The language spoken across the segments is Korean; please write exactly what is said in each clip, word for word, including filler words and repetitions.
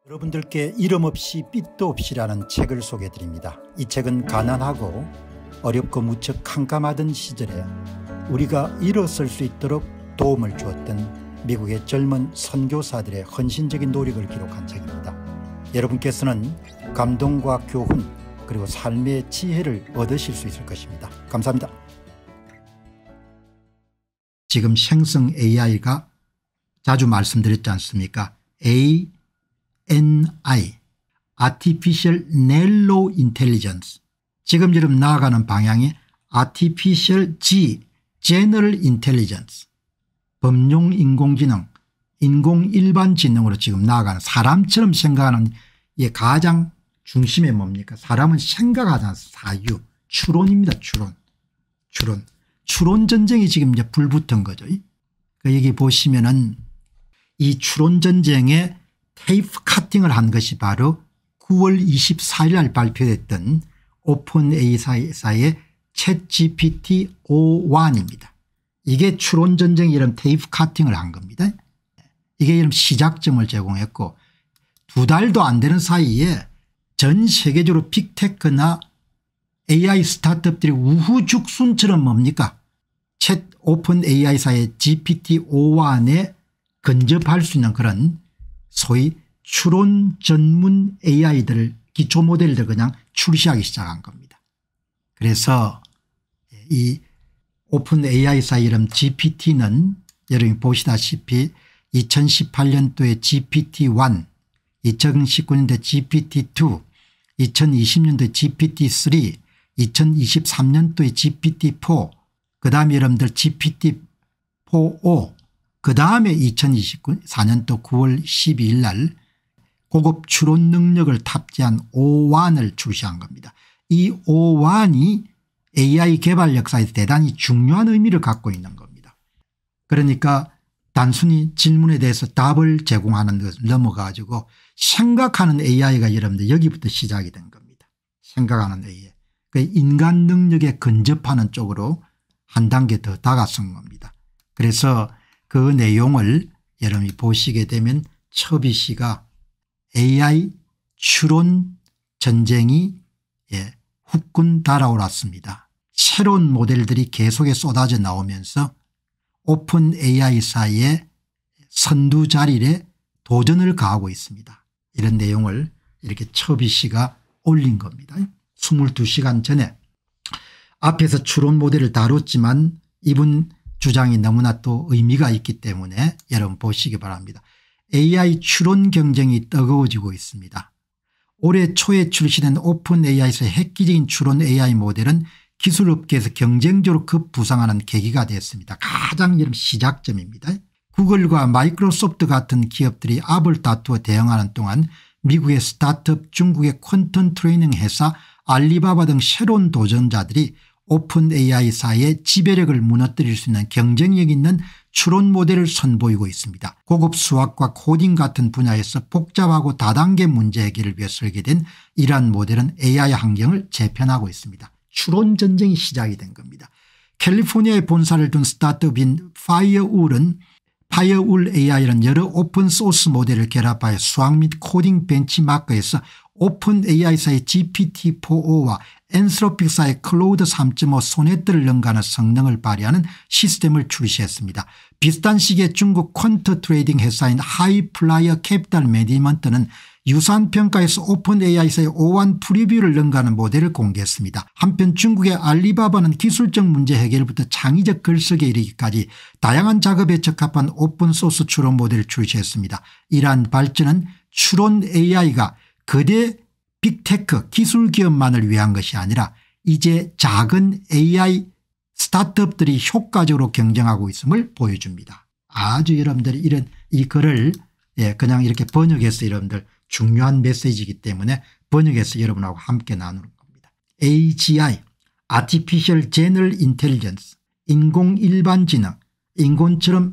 여러분들께 이름 없이 빛도 없이라는 책을 소개해 드립니다. 이 책은 가난하고 어렵고 무척 캄캄하던 시절에 우리가 일어설 수 있도록 도움을 주었던 미국의 젊은 선교사들의 헌신적인 노력을 기록한 책입니다. 여러분께서는 감동과 교훈 그리고 삶의 지혜를 얻으실 수 있을 것입니다. 감사합니다. 지금 생성 에이아이가 자주 말씀드렸지 않습니까? 에이 엔 아이 Artificial Narrow Intelligence, 지금 지금 나아가는 방향이 Artificial G General Intelligence, 범용 인공지능, 인공 일반지능으로 지금 나아가는, 사람처럼 생각하는 이 가장 중심에 뭡니까? 사람은 생각하잖아요. 사유, 추론입니다. 추론. 추론. 추론 전쟁이 지금 이제 불붙은 거죠. 여기 보시면은 이 추론 전쟁에 테이프 카팅을 한 것이 바로 구월 이십사일 날 발표됐던 오픈 에이아이사의 챗 지피티 오원입니다. 이게 추론 전쟁 이런 테이프 카팅을 한 겁니다. 이게 이런 시작점을 제공했고, 두 달도 안 되는 사이에 전 세계적으로 빅테크나 에이아이 스타트업들이 우후죽순처럼 뭡니까? 챗 오픈 에이아이사의 지피티 오원에 근접할 수 있는 그런 소위 추론 전문 에이아이들을, 기초 모델들 그냥 출시하기 시작한 겁니다. 그래서 이 오픈 에이아이사 이름 지피티는 여러분이 보시다시피 이천십팔 년도에 지피티 원, 이천십구 년도에 지피티 투, 이천이십 년도에 지피티 쓰리, 이천이십삼 년도에 지피티 포, 그 다음에 여러분들 지피티 포오, 그 다음에 이천이십사 년도 구월 십이일 날 고급 추론 능력을 탑재한 오원을 출시한 겁니다. 이 오원이 에이아이 개발 역사에서 대단히 중요한 의미를 갖고 있는 겁니다. 그러니까 단순히 질문에 대해서 답을 제공하는 것을 넘어가 가지고 생각하는 에이아이가 여러분들 여기부터 시작이 된 겁니다. 생각하는 에이아이. 인간 능력에 근접하는 쪽으로 한 단계 더 다가선 겁니다. 그래서 그 내용을 여러분이 보시게 되면 첩이 씨가 에이아이 추론 전쟁이 예, 후끈 달아올랐습니다. 새로운 모델들이 계속해 쏟아져 나오면서 오픈 에이아이사의 선두 자리에 도전을 가하고 있습니다. 이런 내용을 이렇게 첩이 씨가 올린 겁니다. 이십이 시간 전에. 앞에서 추론 모델을 다뤘지만 이분 주장이 너무나 또 의미가 있기 때문에 여러분 보시기 바랍니다. 에이아이 추론 경쟁이 뜨거워지고 있습니다. 올해 초에 출시된 오픈 에이아이에서의 획기적인 추론 에이아이 모델은 기술업계에서 경쟁적으로 급부상하는 계기가 됐습니다. 가장 여러분 시작점입니다. 구글과 마이크로소프트 같은 기업들이 압을 다투어 대응하는 동안 미국의 스타트업, 중국의 퀀텀 트레이닝 회사, 알리바바 등 새로운 도전자들이 오픈 에이아이사의 지배력을 무너뜨릴 수 있는 경쟁력 있는 추론 모델을 선보이고 있습니다. 고급 수학과 코딩 같은 분야에서 복잡하고 다단계 문제 해결을 위해 설계된 이러한 모델은 에이아이 환경을 재편하고 있습니다. 추론 전쟁이 시작이 된 겁니다. 캘리포니아에 본사를 둔 스타트업인 파이어울은 파이어울 에이아이라는 여러 오픈소스 모델을 결합하여 수학 및 코딩 벤치마크에서 오픈 에이아이사의 지피티 포오와 엔스로픽사의 클로우드 삼 점 오 소네트를 능가하는 성능을 발휘하는 시스템을 출시했습니다. 비슷한 시기에 중국 퀀트 트레이딩 회사인 하이플라이어 캐피탈 매니지먼트는 유사한 평가에서 오픈 에이아이사의 오원 프리뷰를 능가하는 모델을 공개했습니다. 한편 중국의 알리바바는 기술적 문제 해결부터 창의적 글쓰기에 이르기까지 다양한 작업에 적합한 오픈소스 추론 모델을 출시했습니다. 이러한 발전은 추론 에이아이가 거대 빅테크 기술 기업만을 위한 것이 아니라 이제 작은 에이아이 스타트업들이 효과적으로 경쟁하고 있음을 보여줍니다. 아주 여러분들이 이런 이 글을 예 그냥 이렇게 번역해서 여러분들 중요한 메시지이기 때문에 번역해서 여러분하고 함께 나누는 겁니다. 에이지아이 Artificial General Intelligence, 인공 일반지능, 인공처럼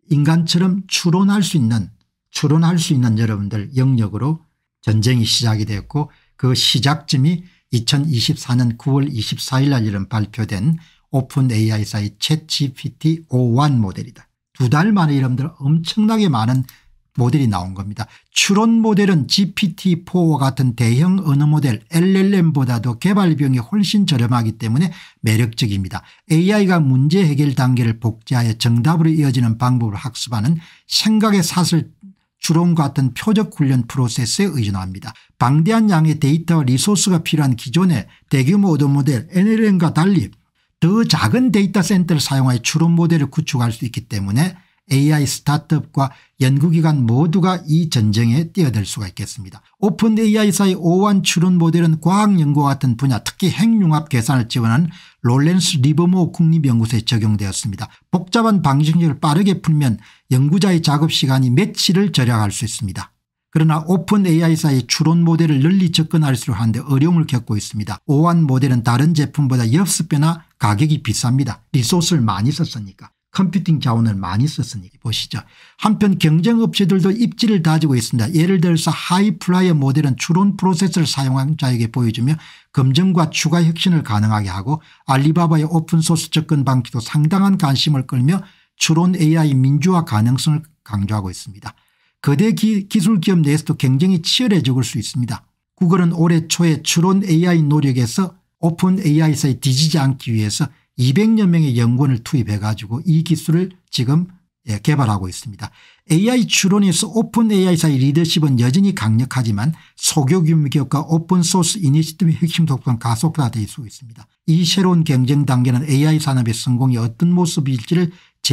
인간처럼 추론할 수 있는 추론할 수 있는 여러분들 영역으로 전쟁이 시작이 되었고, 그 시작점이 이천이십사 년 구월 이십사일 날 이런 발표된 오픈 에이아이사의 챗 지피티 오원 모델이다. 두 달 만에 여러분들 엄청나게 많은 모델이 나온 겁니다. 추론 모델은 지피티 포와 같은 대형 언어 모델 엘엘엠보다도 개발 비용이 훨씬 저렴하기 때문에 매력적입니다. 에이아이가 문제 해결 단계를 복제하여 정답으로 이어지는 방법을 학습하는 생각의 사슬 추론과 같은 표적 훈련 프로세스에 의존합니다. 방대한 양의 데이터와 리소스가 필요한 기존의 대규모 언어 모델 엔엘엠과 달리 더 작은 데이터 센터를 사용하여 추론 모델을 구축할 수 있기 때문에 에이아이 스타트업과 연구기관 모두가 이 전쟁에 뛰어들 수가 있겠습니다. 오픈 에이아이사의 오원 추론 모델은 과학연구와 같은 분야 특히 핵융합 계산을 지원하는 롤렌스 리버모 국립연구소에 적용되었습니다. 복잡한 방정식을 빠르게 풀면 연구자의 작업 시간이 며칠을 절약할 수 있습니다. 그러나 오픈 에이아이사의 추론 모델을 널리 접근할수록 하는데 어려움을 겪고 있습니다. 오원 모델은 다른 제품보다 여섯 배나 가격이 비쌉니다. 리소스를 많이 썼으니까. 컴퓨팅 자원을 많이 썼으니 보시죠. 한편 경쟁업체들도 입지를 다지고 있습니다. 예를 들어서 하이플라이어 모델은 추론 프로세스를 사용한 자에게 보여주며 검증과 추가 혁신을 가능하게 하고 알리바바의 오픈소스 접근 방식도 상당한 관심을 끌며 추론 에이아이 민주화 가능성을 강조하고 있습니다. 거대 기, 기술 기업 내에서도 경쟁이 치열해질 수 있습니다. 구글은 올해 초에 추론 에이아이 노력에서 오픈 에이아이사에 뒤지지 않기 위해서 이백여 명의 연구원을 투입해 가지고 이 기술을 지금 개발하고 있습니다. 에이아이 추론에서 오픈 에이아이사의 리더십은 여전히 강력하지만 소규모 기업과 오픈소스 이니시티브의 핵심 속도는 가속화될 수 있습니다. 이 새로운 경쟁 단계는 에이아이 산업의 성공이 어떤 모습일지를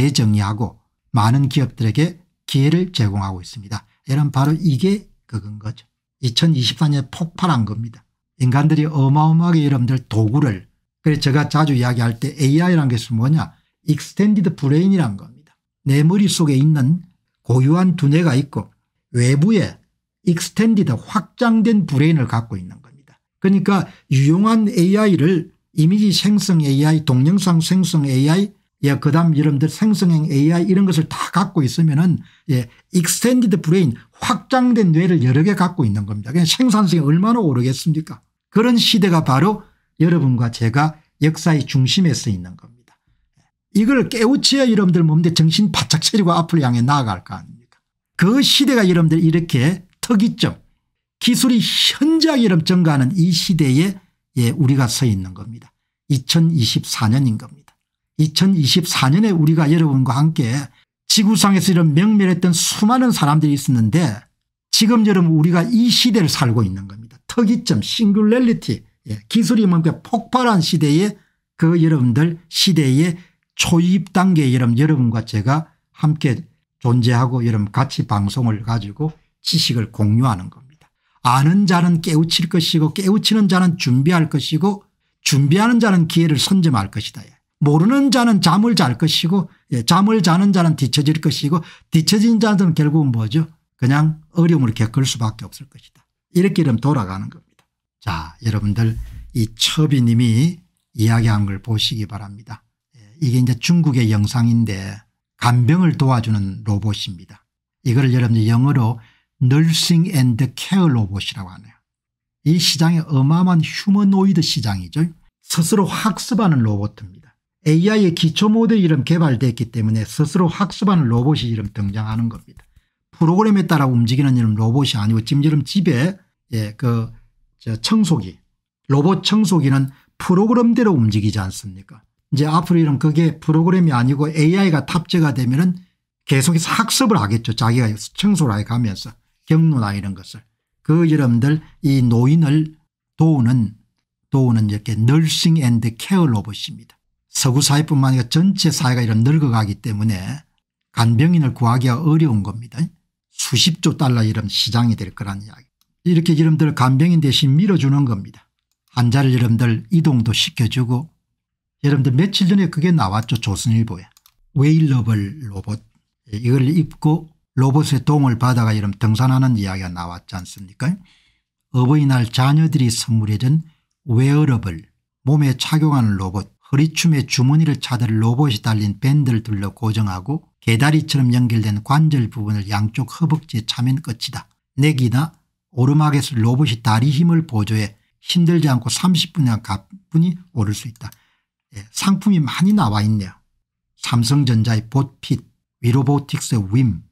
재정의하고 많은 기업들에게 기회를 제공하고 있습니다. 여러분 바로 이게 그건 거죠. 이천이십사 년에 폭발한 겁니다. 인간들이 어마어마하게 여러분들 도구를 그래서 제가 자주 이야기할 때 에이아이라는 것이 뭐냐 익스텐디드 브레인이라는 겁니다. 내 머릿속에 있는 고유한 두뇌가 있고 외부에 익스텐디드 확장된 브레인을 갖고 있는 겁니다. 그러니까 유용한 에이아이를 이미지 생성 에이아이 동영상 생성 에이아이 예, 그다음 여러분들 생성형 에이아이 이런 것을 다 갖고 있으면은 예, 익스텐디드 브레인 확장된 뇌를 여러 개 갖고 있는 겁니다. 그냥 생산성이 얼마나 오르겠습니까? 그런 시대가 바로 여러분과 제가 역사의 중심에 서 있는 겁니다. 이걸 깨우쳐야 여러분들 몸에 정신 바짝 차리고 앞을 향해 나아갈 거 아닙니까? 그 시대가 여러분들 이렇게 특이점 기술이 현저하게 증가하는 이 시대에 예, 우리가 서 있는 겁니다. 이천이십사 년인 겁니다. 이천이십사 년에 우리가 여러분과 함께 지구상에서 이런 명멸했던 수많은 사람들이 있었는데 지금 여러분 우리가 이 시대를 살고 있는 겁니다. 특이점 싱귤레리티 예, 기술이 뭔가 폭발한 시대에 그 여러분들 시대의 초입 단계에 여러분, 여러분과 제가 함께 존재하고 여러분 같이 방송을 가지고 지식을 공유하는 겁니다. 아는 자는 깨우칠 것이고 깨우치는 자는 준비할 것이고 준비하는 자는 기회를 선점할 것이다. 모르는 자는 잠을 잘 것이고 예, 잠을 자는 자는 뒤처질 것이고 뒤처진 자들은 결국은 뭐죠? 그냥 어려움을 겪을 수밖에 없을 것이다. 이렇게 이러면 돌아가는 겁니다. 자, 여러분들 이 처비님이 이야기한 걸 보시기 바랍니다. 이게 이제 중국의 영상인데 간병을 도와주는 로봇입니다. 이걸 여러분들 영어로 Nursing and Care 로봇이라고 하네요. 이 시장이 어마어마한 휴머노이드 시장이죠. 스스로 학습하는 로봇입니다. 에이아이의 기초 모델이 이름 개발됐기 때문에 스스로 학습하는 로봇이 이름 등장하는 겁니다. 프로그램에 따라 움직이는 이런 로봇이 아니고 지금 여러분 집에 예, 그 저 청소기 로봇 청소기는 프로그램대로 움직이지 않습니까? 이제 앞으로 이런 그게 프로그램이 아니고 에이아이가 탑재가 되면은 계속해서 학습을 하겠죠. 자기가 청소를 해 가면서 경로나 이런 것을. 그 여러분들 이 노인을 도우는 도우는 이렇게 널싱 앤드 케어 로봇입니다. 서구 사회뿐만 아니라 전체 사회가 이런 늙어가기 때문에 간병인을 구하기가 어려운 겁니다. 수십조 달러 이런 시장이 될 거란 이야기. 이렇게 여러분들 간병인 대신 밀어주는 겁니다. 환자를 여러분들 이동도 시켜주고 여러분들 며칠 전에 그게 나왔죠. 조선일보에. 웨일러블 로봇 이걸 입고 로봇의 도움을 받아가 여러분 등산하는 이야기가 나왔지 않습니까? 어버이날 자녀들이 선물해준 웨어러블 몸에 착용하는 로봇 허리춤에 주머니를 차들 로봇이 달린 밴드를 둘러 고정하고 개다리처럼 연결된 관절 부분을 양쪽 허벅지에 차면 끝이다. 내기나 오르막에서 로봇이 다리 힘을 보조해 힘들지 않고 삼십 분이나 가뿐히 오를 수 있다. 예, 상품이 많이 나와 있네요. 삼성전자의 봇핏, 위로보틱스의 윈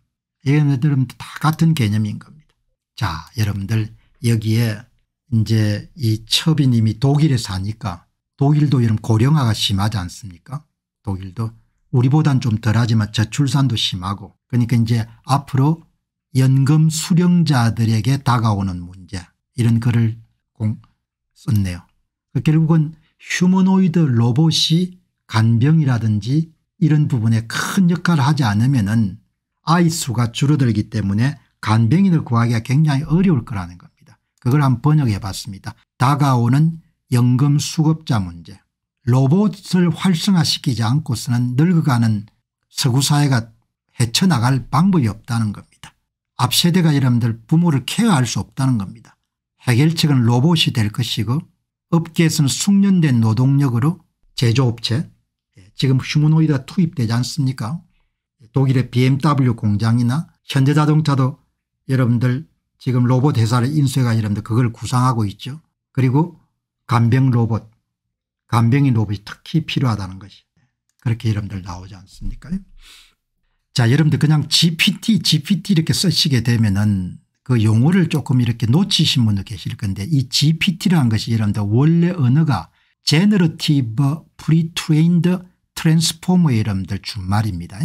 얘네들은 다 같은 개념인 겁니다. 자, 여러분들 여기에 이제 이 첩이님이 독일에 사니까 독일도 이런 고령화가 심하지 않습니까? 독일도 우리보단 좀 덜하지만 저출산도 심하고 그러니까 이제 앞으로 연금 수령자들에게 다가오는 문제 이런 글을 공 썼네요. 결국은 휴머노이드 로봇이 간병이라든지 이런 부분에 큰 역할을 하지 않으면은 아이 수가 줄어들기 때문에 간병인을 구하기가 굉장히 어려울 거라는 겁니다. 그걸 한번 번역해 봤습니다. 다가오는 연금 수급자 문제. 로봇을 활성화시키지 않고서는 늙어가는 서구 사회가 헤쳐나갈 방법이 없다는 겁니다. 앞 세대가 여러분들 부모를 케어할 수 없다는 겁니다. 해결책은 로봇이 될 것이고 업계에서는 숙련된 노동력으로 제조업체 지금 휴머노이드가 투입되지 않습니까? 독일의 비엠더블유 공장이나 현대자동차도 여러분들 지금 로봇 회사를 인수해가 여러분들 그걸 구상하고 있죠. 그리고 간병 로봇 간병인 로봇이 특히 필요하다는 것이 그렇게 여러분들 나오지 않습니까? 자, 여러분들 그냥 지피티 지피티 이렇게 쓰시게 되면은 그 용어를 조금 이렇게 놓치신 분도 계실 건데 이 지피티라는 것이 여러분들 원래 언어가 Generative Pre-trained Transformer 여러분들 준말입니다.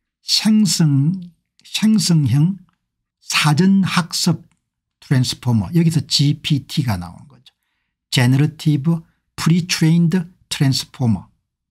생성, 생성형 사전학습 트랜스포머 여기서 지피티가 나온 거죠. Generative Pre-trained Transformer.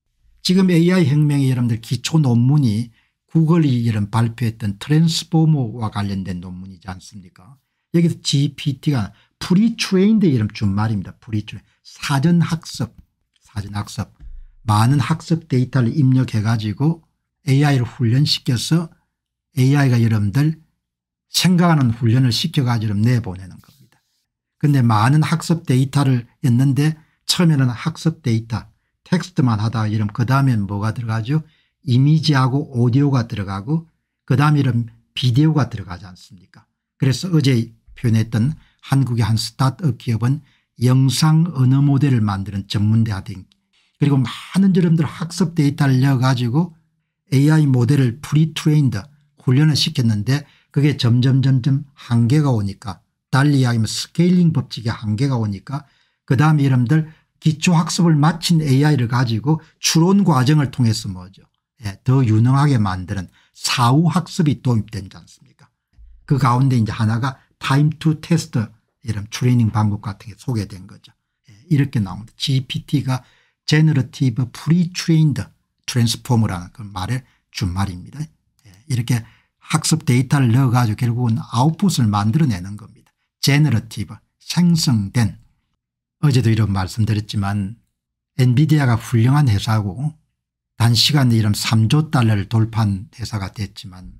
지금 에이아이 혁명의 여러분들 기초 논문이 구글이 이런 발표했던 트랜스포머와 관련된 논문이지 않습니까? 여기서 지피티가 프리트레인드 이름 준 말입니다. 프리트레인 사전학습 사전학습 많은 학습 데이터를 입력해 가지고 에이아이를 훈련시켜서 에이아이가 여러분들 생각하는 훈련을 시켜 가지고 내보내는 겁니다. 그런데 많은 학습 데이터를 였는데 처음에는 학습 데이터 텍스트만 하다가 이런 그 다음에는 뭐가 들어가죠? 이미지하고 오디오가 들어가고 그다음에 이런 비디오가 들어가지 않습니까? 그래서 어제 표현했던 한국의 한 스타트업 기업은 영상 언어 모델을 만드는 전문대학생 그리고 많은 여러분들 학습 데이터를 넣어가지고 에이아이 모델을 프리트레인드 훈련을 시켰는데 그게 점점 점점 한계가 오니까 달리 이야기하면 스케일링 법칙의 한계가 오니까 그다음에 여러분들 기초학습을 마친 에이아이를 가지고 추론 과정을 통해서 뭐죠? 예, 더 유능하게 만드는 사후학습이 도입되지 않습니까? 그 가운데 이제 하나가 타임 투 테스트 이런 트레이닝 방법 같은 게 소개된 거죠. 예, 이렇게 나옵니다. 지피티가 Generative Pre-trained Transformer라는 그 말의 준말입니다. 예, 이렇게 학습 데이터를 넣어가지고 결국은 아웃풋을 만들어내는 겁니다. Generative 생성된 어제도 이런 말씀드렸지만 엔비디아가 훌륭한 회사고 단시간에 이런 삼조 달러를 돌파한 회사가 됐지만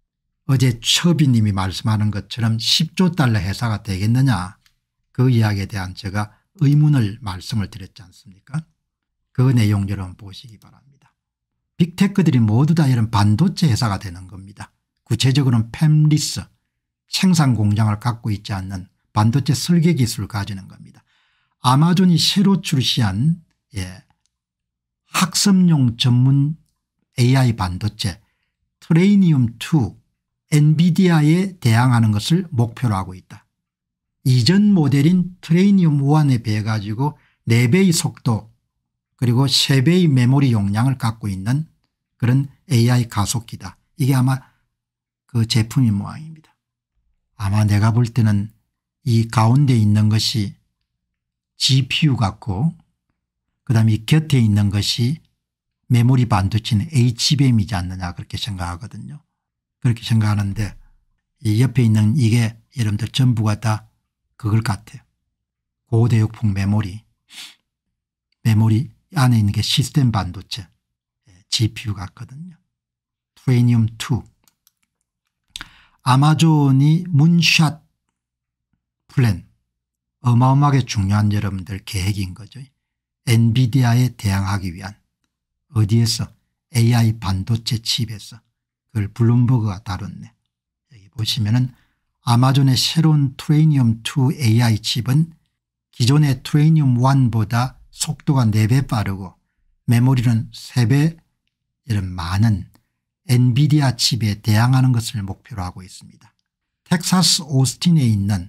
어제 처비님이 말씀하는 것처럼 십조 달러 회사가 되겠느냐 그 이야기에 대한 제가 의문을 말씀을 드렸지 않습니까? 그 내용 여러분 보시기 바랍니다. 빅테크들이 모두 다 이런 반도체 회사가 되는 겁니다. 구체적으로는 팹리스 생산 공장을 갖고 있지 않는 반도체 설계 기술을 가지는 겁니다. 아마존이 새로 출시한 예, 학습용 전문 에이아이 반도체 트레이니움 투 엔비디아에 대항하는 것을 목표로 하고 있다. 이전 모델인 트레이니움 일에 비해 가지고 네 배의 속도 그리고 세 배의 메모리 용량을 갖고 있는 그런 에이아이 가속기다. 이게 아마 그 제품인 모양입니다. 아마 내가 볼 때는 이 가운데 있는 것이 지피유 같고 그다음에 이 곁에 있는 것이 메모리 반도체는 에이치비엠이지 않느냐 그렇게 생각하거든요. 그렇게 생각하는데 이 옆에 있는 이게 여러분들 전부가 다 그걸 같아요. 고대역폭 메모리 메모리 안에 있는 게 시스템 반도체 지피유 같거든요. 트레이니움 투 아마존이 문샷 플랜 어마어마하게 중요한 여러분들 계획인 거죠. 엔비디아에 대항하기 위한 어디에서 에이아이 반도체 칩에서 그걸 블룸버그가 다뤘네. 여기 보시면은 아마존의 새로운 트레이니움 투 에이아이 칩은 기존의 트레이니움 일보다 속도가 네 배 빠르고 메모리는 세 배 이런 많은 엔비디아 칩에 대항하는 것을 목표로 하고 있습니다. 텍사스 오스틴에 있는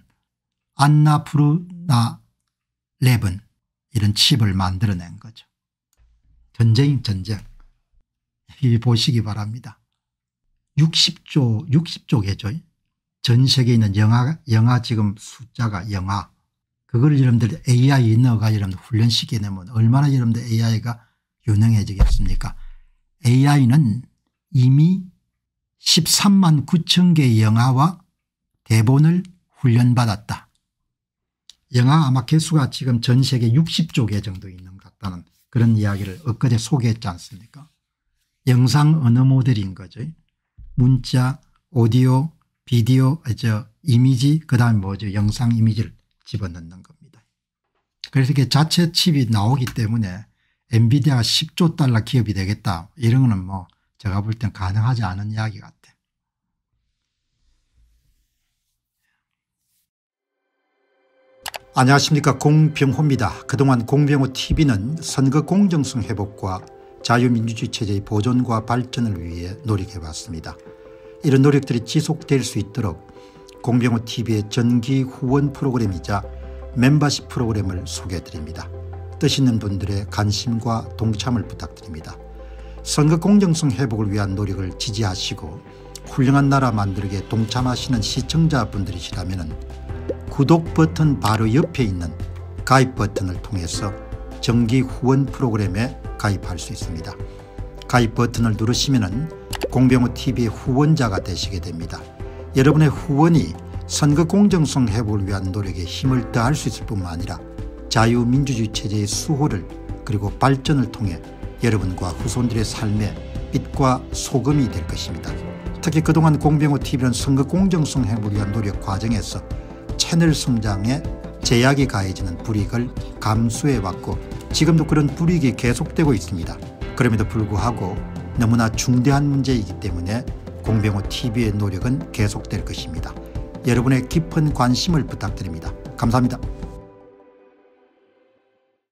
안나푸르나 랩은 이런 칩을 만들어낸 거죠. 전쟁 전쟁. 이 보시기 바랍니다. 육십조 육십조 개죠. 전 세계에 있는 영화, 영화 지금 숫자가 영화. 그걸 여러분들 에이아이 넣어가 여러분들 훈련시켜내면 얼마나 여러분들 에이아이가 유능해지겠습니까? 에이아이는 이미 십삼만 구천 개의 영화와 대본을 훈련받았다. 영화 아마 개수가 지금 전 세계 육십조 개 정도 있는 것 같다는 그런 이야기를 엊그제 소개했지 않습니까? 영상 언어 모델인 거죠. 문자, 오디오, 비디오, 저 이미지, 그다음에 뭐죠? 영상 이미지를 집어넣는 겁니다. 그래서 이게 자체 칩이 나오기 때문에 엔비디아가 십조 달러 기업이 되겠다. 이런 거는 뭐 제가 볼 땐 가능하지 않은 이야기 같아요. 안녕하십니까, 공병호입니다. 그동안 공병호 티비는 선거 공정성 회복과 자유민주주의 체제의 보존과 발전을 위해 노력해왔습니다. 이런 노력들이 지속될 수 있도록 공병호 티비의 정기 후원 프로그램이자 멤버십 프로그램을 소개해드립니다. 뜻 있는 분들의 관심과 동참을 부탁드립니다. 선거 공정성 회복을 위한 노력을 지지하시고 훌륭한 나라 만들기에 동참하시는 시청자분들이시라면 구독 버튼 바로 옆에 있는 가입 버튼을 통해서 정기 후원 프로그램에 가입할 수 있습니다. 가입 버튼을 누르시면 공병호 티비의 후원자가 되시게 됩니다. 여러분의 후원이 선거 공정성 회복을 위한 노력에 힘을 더할 수 있을 뿐만 아니라 자유민주주의 체제의 수호를 그리고 발전을 통해 여러분과 후손들의 삶에 빛과 소금이 될 것입니다. 특히 그동안 공병호 티비는 선거 공정성 회복을 위한 노력 과정에서 채널 성장에 제약이 가해지는 불이익을 감수해왔고 지금도 그런 불이익이 계속되고 있습니다. 그럼에도 불구하고 너무나 중대한 문제이기 때문에 공병호 티비의 노력은 계속될 것입니다. 여러분의 깊은 관심을 부탁드립니다. 감사합니다.